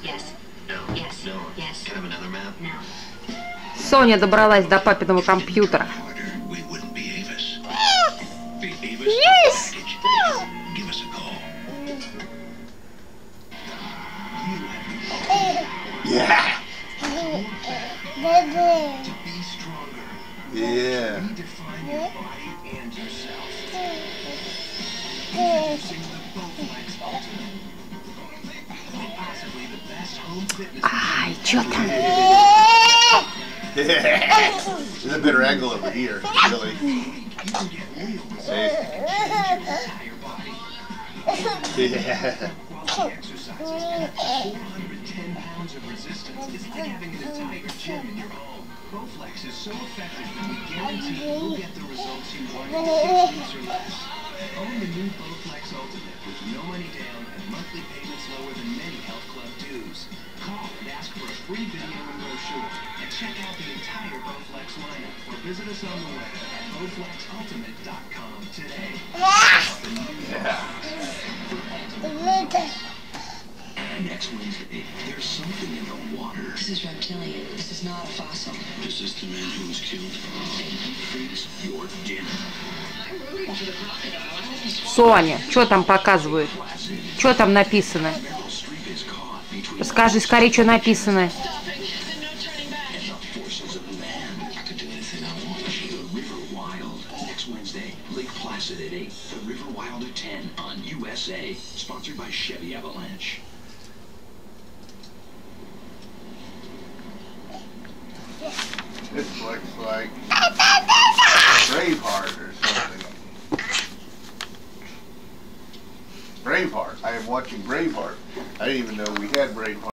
Соня добралась до папиного компьютера. Yes! Yeah. Yeah. Ай, чё там? There's a better angle over here, really. See? Yeah. 410 pounds of resistance is like having an entire gym in your home. Bowflex is so effective that we guarantee you'll get the results you want in 6 weeks or less. Own the new Bowflex Ultimate with no money down and monthly payments lower than many health club dues. Call and ask for a free video and brochure, and check out the entire Bowflex lineup, or visit us on the web at bowflexultimate.com today. Next Wednesday, there's something in the water. This is reptilian. This is not a fossil. This is the man who was killed. Freeze your dinner. Соня, что там показывают? Что там написано? Скажи скорее, что написано. Lake Placid at 8, the River Wild at 10 on USA. Sponsored by Chevy Avalanche. This looks like Braveheart or something. Braveheart. I am watching Braveheart. I didn't even know we had Braveheart.